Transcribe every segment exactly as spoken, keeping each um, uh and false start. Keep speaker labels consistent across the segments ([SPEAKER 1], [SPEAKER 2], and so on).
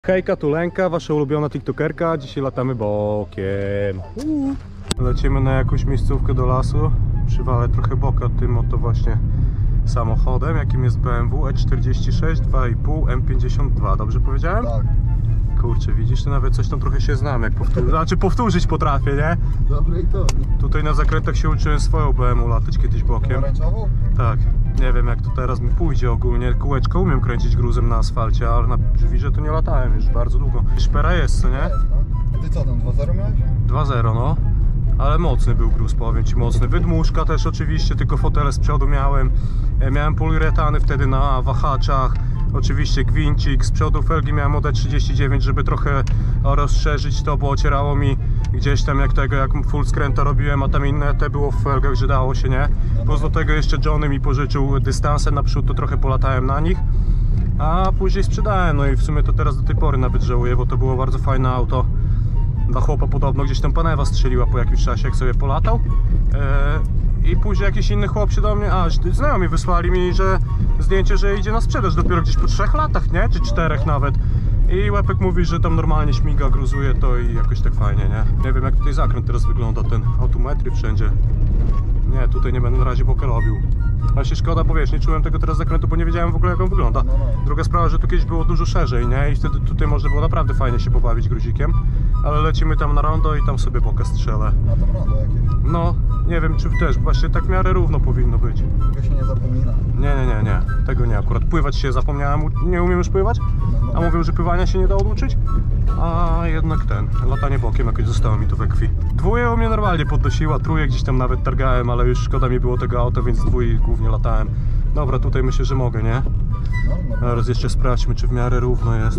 [SPEAKER 1] Hejka, tu Lenka, wasza ulubiona tiktokerka. Dzisiaj latamy bokiem. Uuu. Lecimy na jakąś miejscówkę do lasu. Przywalę trochę boka tym oto właśnie samochodem, jakim jest B M W E czterdzieści sześć dwa i pół M pięćdziesiąt dwa. Dobrze powiedziałem?
[SPEAKER 2] Tak.
[SPEAKER 1] Kurczę, widzisz, to nawet coś tam trochę się znam, jak powtórzyć. Znaczy powtórzyć potrafię, nie?
[SPEAKER 2] Dobre i to.
[SPEAKER 1] Tutaj na zakrętach się uczyłem swoją B M W latać kiedyś bokiem.
[SPEAKER 2] Pomarańczową?
[SPEAKER 1] Tak. Nie wiem, jak to teraz mi pójdzie ogólnie. Kółeczko umiem kręcić gruzem na asfalcie, ale na żwirze to nie latałem już bardzo długo. Szpera jest, co nie?
[SPEAKER 2] Jest, no. Ty co tam, dwa zero miałeś?
[SPEAKER 1] dwa zero, no. Ale mocny był gruz, powiem ci, mocny. Wydmuszka też oczywiście, tylko fotele z przodu miałem. Miałem poliuretany wtedy na wahaczach. Oczywiście gwincik, z przodu felgi miałem O D trzydzieści dziewięć, żeby trochę rozszerzyć to, bo ocierało mi gdzieś tam jak tego, jak full skręta robiłem, a tam inne te było w felgach, że dało się, nie? Plus do tego jeszcze Johnny mi pożyczył dystansę naprzód, to trochę polatałem na nich. A później sprzedałem, no i w sumie to teraz do tej pory nawet żałuję, bo to było bardzo fajne auto. Dla chłopa podobno gdzieś tam panewa strzeliła po jakimś czasie, jak sobie polatał. Eee, I później jakiś inny chłop się do mnie, a znajomi wysłali mi, że zdjęcie, że idzie na sprzedaż dopiero gdzieś po trzech latach, nie? Czy czterech nawet. I Łepek mówi, że tam normalnie śmiga, gruzuje to i jakoś tak fajnie, nie? Nie wiem, jak tutaj zakręt teraz wygląda, ten autometry wszędzie. Nie, tutaj nie będę na razie boka robił. Właśnie szkoda, bo wiesz, nie czułem tego teraz zakrętu, bo nie wiedziałem w ogóle, jak on wygląda.
[SPEAKER 2] No, no.
[SPEAKER 1] Druga sprawa, że tu kiedyś było dużo szerzej, nie? I wtedy tutaj można było naprawdę fajnie się pobawić gruzikiem. Ale lecimy tam na rondo i tam sobie boka strzelę.
[SPEAKER 2] A tam rondo jakieś.
[SPEAKER 1] No, nie wiem, czy też, właśnie tak w miarę równo powinno być.
[SPEAKER 2] Tego się nie zapomina.
[SPEAKER 1] Nie, nie, nie, nie, tego nie akurat. Pływać się zapomniałem, nie umiem już pływać,
[SPEAKER 2] No, no.
[SPEAKER 1] a mówią, że pływania się nie da oduczyć. A jednak ten, latanie bokiem jakoś zostało mi to we krwi. Dwóje u mnie normalnie podnosiła, trójek gdzieś tam nawet targałem, ale już szkoda mi było tego auta, więc dwój głównie latałem. Dobra, tutaj myślę, że mogę, nie?
[SPEAKER 2] No, no.
[SPEAKER 1] Teraz jeszcze sprawdźmy, czy w miarę równo jest.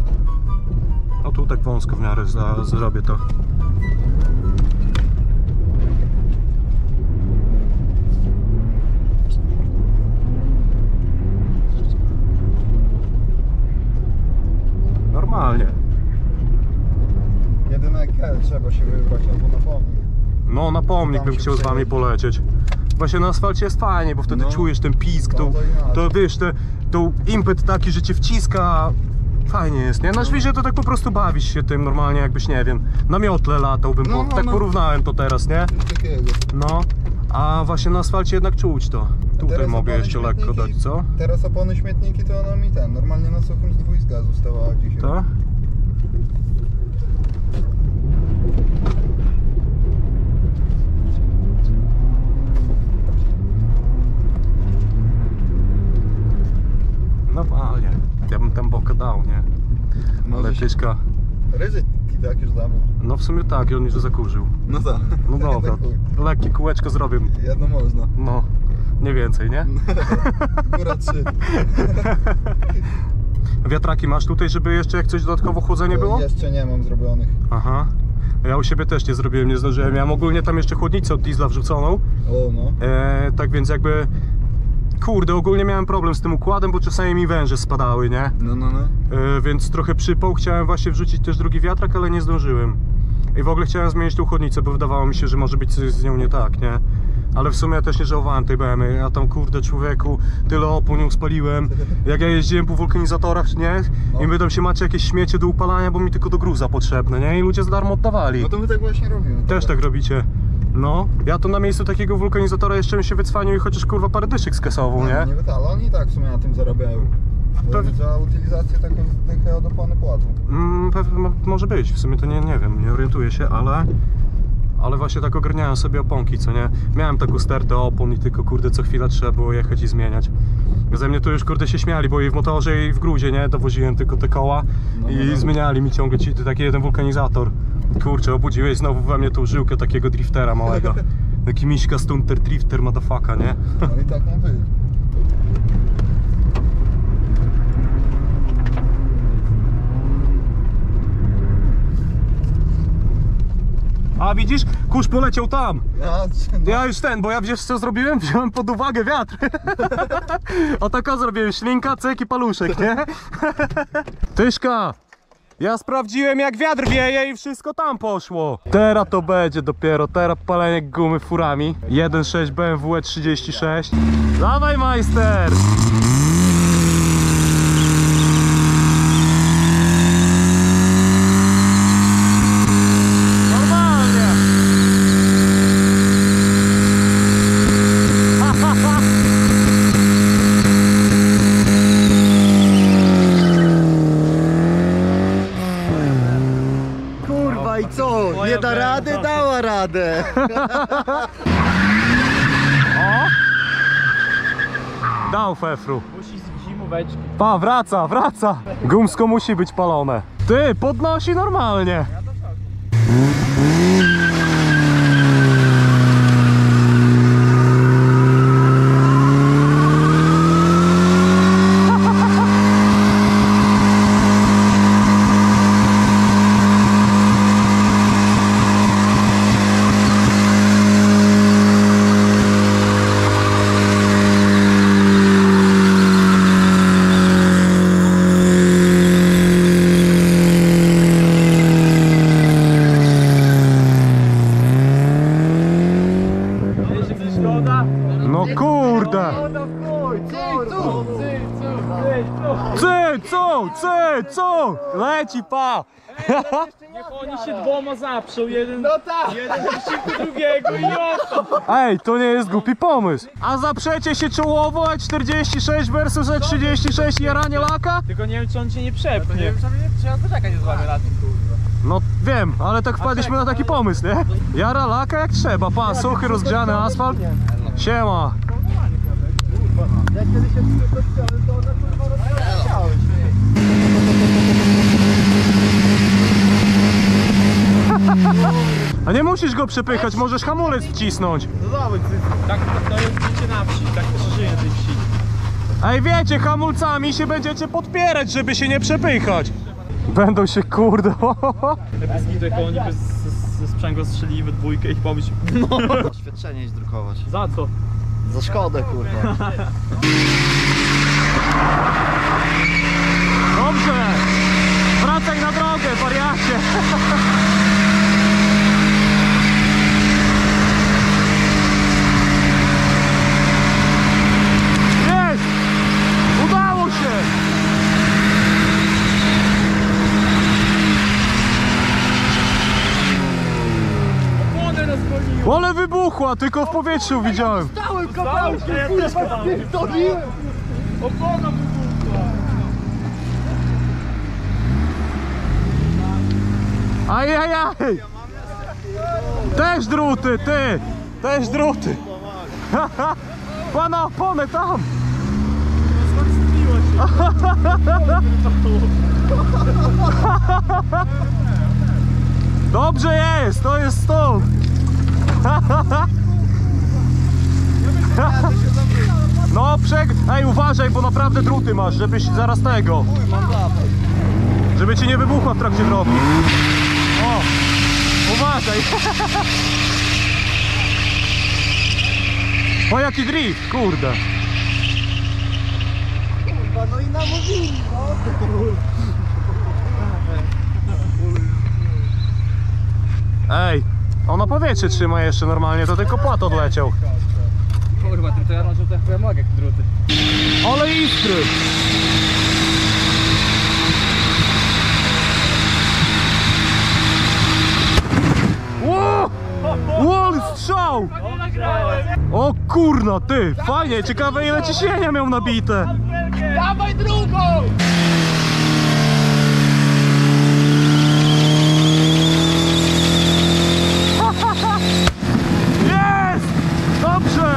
[SPEAKER 1] No tu tak wąsko w miarę za, zrobię to. Normalnie.
[SPEAKER 2] Jedyne K trzeba się wybrać albo na pomnik.
[SPEAKER 1] No na pomnik
[SPEAKER 2] Tam
[SPEAKER 1] bym
[SPEAKER 2] się
[SPEAKER 1] chciał z wami
[SPEAKER 2] przejedzie.
[SPEAKER 1] polecieć. Właśnie na asfalcie jest fajnie, bo wtedy
[SPEAKER 2] No.
[SPEAKER 1] czujesz ten pisk,
[SPEAKER 2] No,
[SPEAKER 1] to,
[SPEAKER 2] to inaczej.
[SPEAKER 1] to wiesz, te, to impet taki, że cię wciska. Fajnie jest, nie? Na żwirze to tak po prostu bawisz się tym normalnie, jakbyś, nie wiem, na miotle latałbym,
[SPEAKER 2] No,
[SPEAKER 1] po,
[SPEAKER 2] no,
[SPEAKER 1] tak
[SPEAKER 2] no.
[SPEAKER 1] porównałem to teraz, nie?
[SPEAKER 2] Coś takiego.
[SPEAKER 1] No, a właśnie na asfalcie jednak czuć to. Tutaj
[SPEAKER 2] Teraz
[SPEAKER 1] mogę
[SPEAKER 2] opony
[SPEAKER 1] jeszcze lekko
[SPEAKER 2] śmietniki-
[SPEAKER 1] dać, co?
[SPEAKER 2] Teraz opony śmietniki to ona mi ten, normalnie na suchym z dwójska została dzisiaj.
[SPEAKER 1] To? Normalnie. Ja bym tam boka dał, nie?
[SPEAKER 2] Może
[SPEAKER 1] Ale
[SPEAKER 2] się-
[SPEAKER 1] tyśka.
[SPEAKER 2] Ryzyk tak już damy.
[SPEAKER 1] No w sumie tak, i on już zakurzył.
[SPEAKER 2] No tak.
[SPEAKER 1] No dobra,
[SPEAKER 2] Tak chuj.
[SPEAKER 1] lekkie kółeczko zrobię.
[SPEAKER 2] Jedno można.
[SPEAKER 1] No, nie więcej, nie?
[SPEAKER 2] Góra trzy.
[SPEAKER 1] Wiatraki masz tutaj, żeby jeszcze jak coś dodatkowo chłodzenie było?
[SPEAKER 2] Jeszcze nie mam zrobionych.
[SPEAKER 1] Aha. Ja u siebie też nie zrobiłem, nie zdążyłem. Miałem ogólnie tam jeszcze chłodnicę od diesla wrzuconą.
[SPEAKER 2] O no.
[SPEAKER 1] E, tak więc jakby... Kurde, ogólnie miałem problem z tym układem, bo czasami mi węże spadały, nie?
[SPEAKER 2] No, no, no.
[SPEAKER 1] E, więc trochę przypał. Chciałem właśnie wrzucić też drugi wiatrak, ale nie zdążyłem. I w ogóle chciałem zmienić tą chłodnicę, bo wydawało mi się, że może być coś z nią nie tak, nie? Ale w sumie ja też nie żałowałem tej B M W. Ja tam, kurde, człowieku, tyle opór nią spaliłem. Jak ja jeździłem po wulkanizatorach, nie? I my tam się macie jakieś śmiecie do upalania, bo mi tylko do gruza potrzebne, nie? I ludzie za darmo oddawali.
[SPEAKER 2] No to my tak właśnie robimy.
[SPEAKER 1] Też tak robicie. No, ja to na miejscu takiego wulkanizatora jeszcze bym się wycwanił i chociaż kurwa parę dyszek skasował, nie?
[SPEAKER 2] Nie wyta, ale oni i tak w sumie na tym zarabiają. Bo
[SPEAKER 1] To-
[SPEAKER 2] oni za utylizację taką dychę od opony płacą.
[SPEAKER 1] Mm, pewnie mo- może być, w sumie to nie, nie wiem, nie orientuję się, ale... Ale właśnie tak ogarniałem sobie oponki, co nie? Miałem taką stertę opon i tylko kurde co chwila trzeba było jechać i zmieniać. Ze mnie to już kurde się śmiali, bo i w motorze i w gruzie, nie? Dowoziłem tylko te koła
[SPEAKER 2] No,
[SPEAKER 1] i
[SPEAKER 2] no, no.
[SPEAKER 1] zmieniali mi ciągle ci taki jeden wulkanizator. Kurczę, obudziłeś znowu we mnie tą żyłkę takiego driftera małego. Taki miśka stunter drifter motherfucker, nie?
[SPEAKER 2] No i tak ma być.
[SPEAKER 1] A widzisz? Kurz poleciał tam!
[SPEAKER 2] Ja, no,
[SPEAKER 1] Ja już ten, bo ja wiesz co zrobiłem? Wziąłem pod uwagę wiatr. O tako zrobiłem, ślinka, cyk i paluszek, nie? Tyszka! Ja sprawdziłem jak wiatr wieje i wszystko tam poszło. Teraz to będzie dopiero, teraz palenie gumy furami. jeden przecinek sześć B M W E trzydzieści sześć. Dawaj majster!
[SPEAKER 3] Nie da rady, dała radę.
[SPEAKER 1] O! Dał fefru.
[SPEAKER 4] Musi z zimóweczki.
[SPEAKER 1] Pa, wraca, wraca. Gumsko musi być palone. Ty, podnosi normalnie. No kurde! Cy, co, cy, co? Leci, pa!
[SPEAKER 4] Niech oni się dwoma zaprzą, jeden, no tak. jeden przeciwko drugiego i oto!
[SPEAKER 1] Ej, to nie jest głupi pomysł. A zaprzecie się czołowo E czterdzieści sześć versus E trzydzieści sześć i jaranie laka?
[SPEAKER 4] Tylko nie wiem, czy on cię nie przepnie. Nie wiem, czy trzeba poczekać z wami lat.
[SPEAKER 1] No wiem, ale tak wpadliśmy na taki pomysł, nie? Jara laka jak trzeba, pa, suchy, rozgrzany asfalt. Siema.
[SPEAKER 3] Jak kiedyś się przygotowiłem, to ona kurwa rozleciałeś.
[SPEAKER 1] A nie musisz go przepychać, możesz hamulec wcisnąć.
[SPEAKER 4] Tak, to jest życie na wsi, tak się żyje na tej wsi.
[SPEAKER 1] Ej, wiecie, hamulcami się będziecie podpierać, żeby się nie przepychać. Będą się, kurde.
[SPEAKER 4] Bez gidu, jak oni bez, ze sprzęgła strzeli we dwójkę i pomyśl.
[SPEAKER 3] Oświadczenie iść drukować.
[SPEAKER 4] Za co?
[SPEAKER 3] Za szkodę kurwa.
[SPEAKER 1] Dobrze. Wracaj na drogę, wariacie. Jest! Udało się!
[SPEAKER 4] Opłonę rozgonił!
[SPEAKER 1] Ale wybuchła, tylko w powietrzu widziałem.
[SPEAKER 3] Stałem
[SPEAKER 4] Kawałkiem, ja też kawałkiem.
[SPEAKER 3] pierdoliłem.
[SPEAKER 4] Opłona wybuchła!
[SPEAKER 1] Ajajaj! Też druty, ty! Też druty! Pana oponę tam! Dobrze jest, to jest stąd! No przeg... Ej, uważaj, bo naprawdę druty masz, żebyś zaraz tego... Żeby ci nie wybuchła w trakcie drogi. O! Uważaj! O, jaki drift, kurde!
[SPEAKER 3] Kurwa, no i namówili, no.
[SPEAKER 1] Ej, ono powietrze trzyma jeszcze normalnie, to tylko płat odleciał.
[SPEAKER 4] Kurwa, tym to ja mam żółte jak mogę, jak druty.
[SPEAKER 1] Ale iskry! Ło! Ło, strzał! O kurna, ty! Fajnie, ciekawe ile ciśnienia miał nabite.
[SPEAKER 4] Dawaj drugą!
[SPEAKER 1] Jest! Dobrze!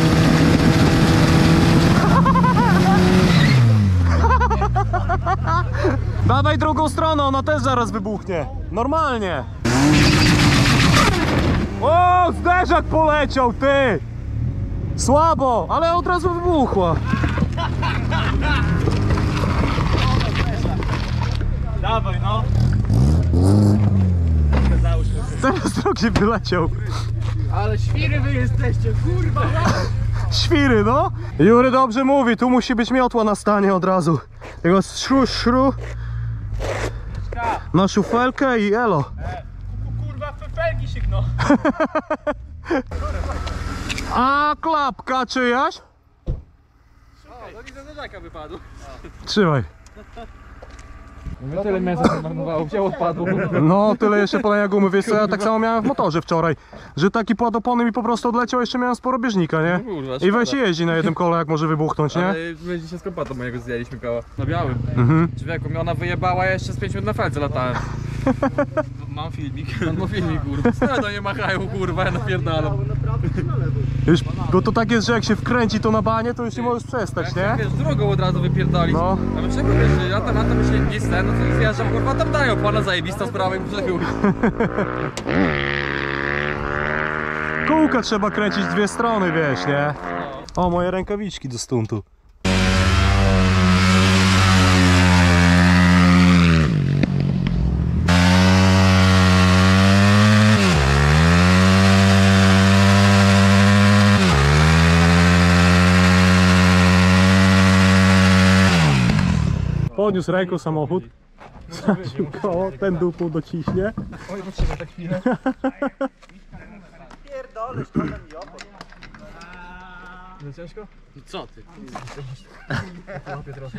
[SPEAKER 1] Dawaj drugą stronę, ona też zaraz wybuchnie. Normalnie. O, zderzak poleciał, ty! Słabo, ale od razu wybuchła.
[SPEAKER 4] Dawaj, no.
[SPEAKER 1] Teraz drugi wyleciał.
[SPEAKER 4] Ale świry wy jesteście, kurwa!
[SPEAKER 1] Świry, no. Jury dobrze mówi, tu musi być miotła na stanie od razu. Tego szru, szru. Na szufelkę i elo.
[SPEAKER 4] Kurwa, pepełki się gno.
[SPEAKER 1] A klapka czyjaś?
[SPEAKER 4] O, to nie zderzaka wypadł.
[SPEAKER 1] Trzymaj.
[SPEAKER 4] No tyle mięsa zmarnowało, wzięło odpadło.
[SPEAKER 1] No, tyle jeszcze palenia gumy. Wiesz co, ja tak samo miałem w motorze wczoraj. Że taki płat opony mi po prostu odleciał, jeszcze miałem sporo bieżnika, nie?
[SPEAKER 4] Kurwa,
[SPEAKER 1] I weź jeździ na jednym kole, jak może wybuchnąć, nie?
[SPEAKER 4] Ale my dzisiaj z kompata mojego zjęliśmy koła. Na białym.
[SPEAKER 1] Mhm.
[SPEAKER 4] Człowieku, mnie ona wyjebała, ja jeszcze z pięć minut na felce latałem. Mam filmik. Mam filmik, kurwa. Stary, to nie machają, kurwa, ja napierdalam.
[SPEAKER 1] Już, bo to tak jest, że jak się wkręci to na banie, to już nie możesz przestać, nie?
[SPEAKER 4] Wiesz, drogą od razu wypierdalić.
[SPEAKER 1] No.
[SPEAKER 4] A my czego wiesz, ja tam, ja tam myślę, gdzieś ten, no to zjeżdżam, kurwa, tam dają pana zajebista sprawa i muszę chuj.
[SPEAKER 1] Kółka trzeba kręcić dwie strony, wiesz, nie? O, moje rękawiczki do stuntu. Podniósł ręką samochód. Zaciął koło, ten dupą dociśnie.
[SPEAKER 3] Oj, potrzeba tak chwilę. Pierdolę, szkoda mi opon. Za ciężko?
[SPEAKER 4] Co ty?
[SPEAKER 3] Łapię trochę.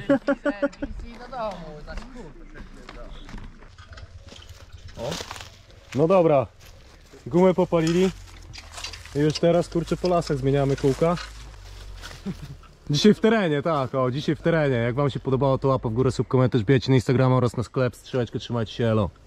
[SPEAKER 1] No dobra, gumę popalili i już teraz kurczę po lasach zmieniamy kółka. Dzisiaj w terenie, tak, o, dzisiaj w terenie. Jak wam się podobało, to łapa w górę, subkomentarz, bijecie na Instagrama oraz na sklep, strzałeczkę, trzymajcie się, elo.